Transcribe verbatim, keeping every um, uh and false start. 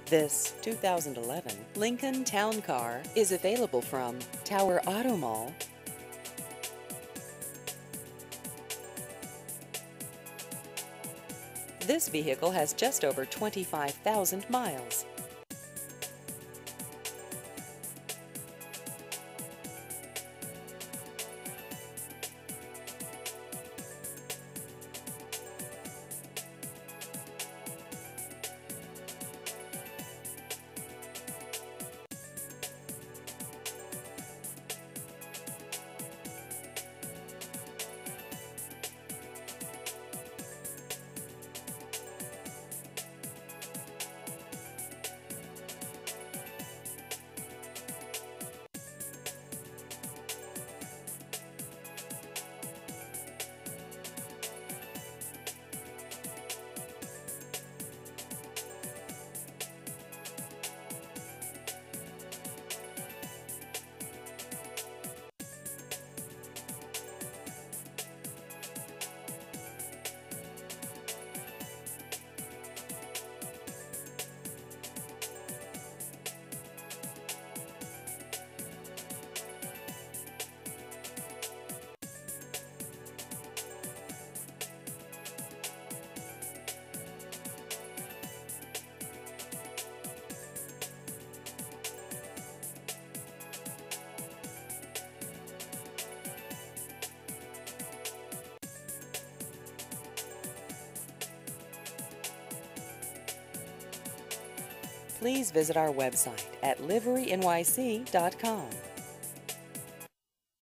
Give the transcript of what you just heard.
This two thousand eleven Lincoln Town Car is available from Tower Auto Mall. This vehicle has just over twenty-five thousand miles. Please visit our website at livery N Y C dot com.